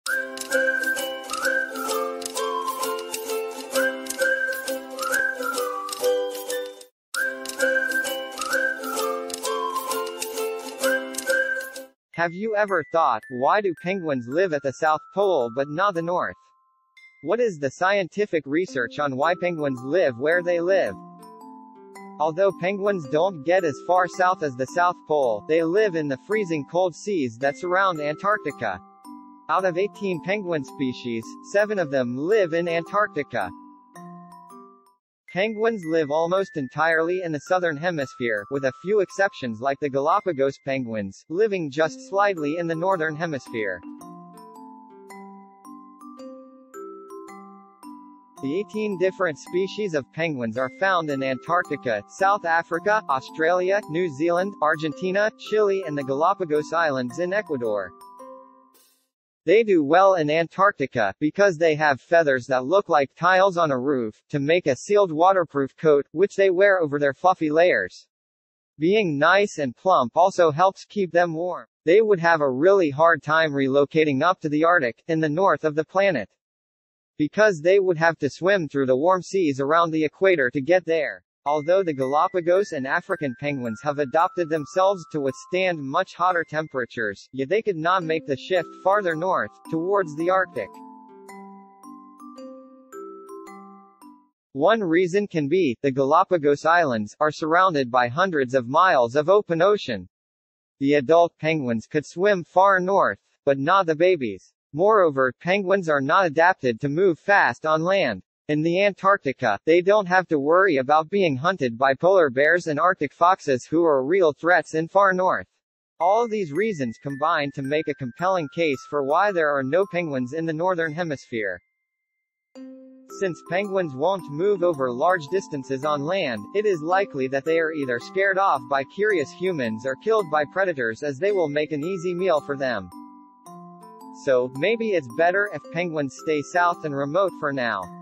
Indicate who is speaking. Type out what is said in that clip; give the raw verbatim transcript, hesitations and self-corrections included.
Speaker 1: Have you ever thought, why do penguins live at the South Pole but not the North? What is the scientific research on why penguins live where they live? Although penguins don't get as far south as the South Pole, they live in the freezing cold seas that surround Antarctica. Out of eighteen penguin species, seven of them live in Antarctica. Penguins live almost entirely in the southern hemisphere, with a few exceptions like the Galapagos penguins, living just slightly in the northern hemisphere. The eighteen different species of penguins are found in Antarctica, South Africa, Australia, New Zealand, Argentina, Chile and the Galapagos Islands in Ecuador. They do well in Antarctica, because they have feathers that look like tiles on a roof, to make a sealed waterproof coat, which they wear over their fluffy layers. Being nice and plump also helps keep them warm. They would have a really hard time relocating up to the Arctic, in the north of the planet, because they would have to swim through the warm seas around the equator to get there. Although the Galapagos and African penguins have adapted themselves to withstand much hotter temperatures, yet they could not make the shift farther north, towards the Arctic. One reason can be, the Galapagos Islands are surrounded by hundreds of miles of open ocean. The adult penguins could swim far north, but not the babies. Moreover, penguins are not adapted to move fast on land. In the Antarctica, they don't have to worry about being hunted by polar bears and Arctic foxes who are real threats in far north. All these reasons combine to make a compelling case for why there are no penguins in the northern hemisphere. Since penguins won't move over large distances on land, it is likely that they are either scared off by curious humans or killed by predators, as they will make an easy meal for them. So, maybe it's better if penguins stay south and remote for now.